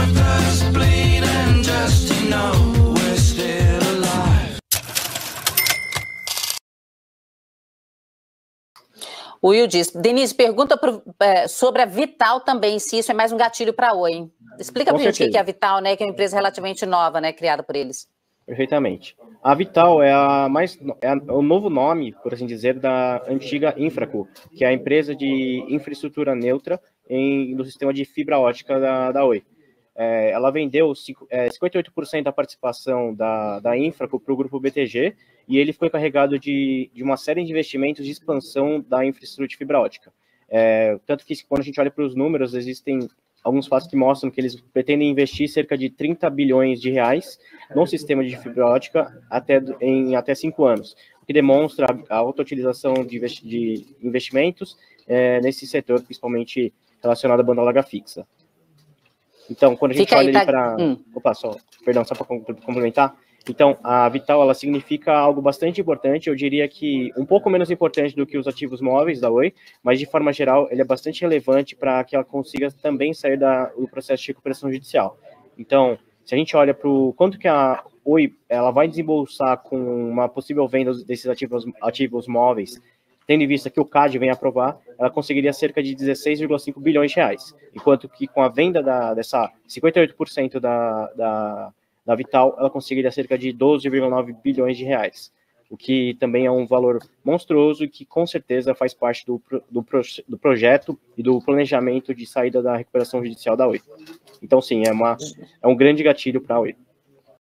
O Will diz, Denise, pergunta sobre a Vital também, se isso é mais um gatilho para a Oi. Explica para a gente o que é a Vital, né, que é uma empresa relativamente nova, né, criada por eles. Perfeitamente. A Vital é o novo nome, por assim dizer, da antiga Infraco, que é a empresa de infraestrutura neutra no sistema de fibra ótica da Oi. Ela vendeu 58% da participação da Infraco para o grupo BTG, e ele foi encarregado de uma série de investimentos de expansão da infraestrutura de fibra ótica. Tanto que, quando a gente olha para os números, existem alguns fatos que mostram que eles pretendem investir cerca de 30 bilhões de reais no sistema de fibra ótica em até 5 anos, o que demonstra a alta utilização de investimentos nesse setor, principalmente relacionado à banda larga fixa. Então, quando a gente olha ali para... Opa, só para complementar. Então, a Vital, ela significa algo bastante importante, eu diria que um pouco menos importante do que os ativos móveis da Oi, mas, de forma geral, ele é bastante relevante para que ela consiga também sair do processo de recuperação judicial. Então, se a gente olha para o quanto que a Oi ela vai desembolsar com uma possível venda desses ativos móveis, tendo em vista que o CAD vem aprovar, ela conseguiria cerca de 16,5 bilhões de reais, enquanto que com a venda dessa 58% da Vital, ela conseguiria cerca de 12,9 bilhões de reais, o que também é um valor monstruoso e que com certeza faz parte do projeto e do planejamento de saída da recuperação judicial da Oi. Então, sim, é um grande gatilho para a Oi.